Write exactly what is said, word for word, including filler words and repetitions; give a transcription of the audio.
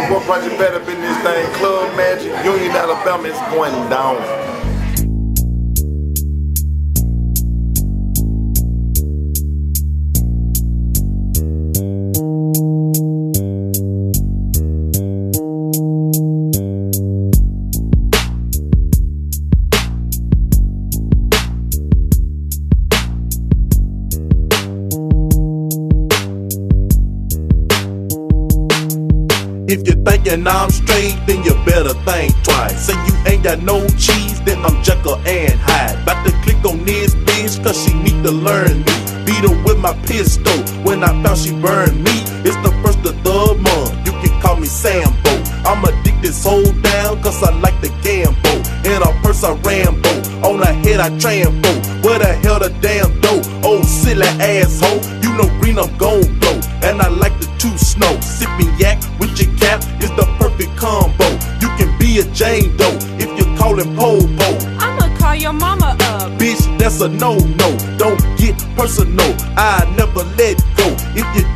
your boy Project Better up in this thing. Club Magic, Union, Alabama, it's going down. If you're thinking I'm straight, then you better think twice. Say you ain't got no cheese, then I'm Jekyll and Hyde. About to click on this bitch, cause she need to learn me. Beat her with my pistol, when I found she burned me. It's the first of the month, you can call me Sambo. I'm addicted so down, cause I like the gamble. In a purse I Rambo, on her head I trampo. Where the hell the damn dough? Oh silly asshole, you know green I'm gon' blow. And I like the two snow, sipping yak with your cap is the perfect combo. You can be a Jane Doe if you're calling po-po. I'ma call your mama up. Bitch, that's a no-no, don't get personal, I never let go. If you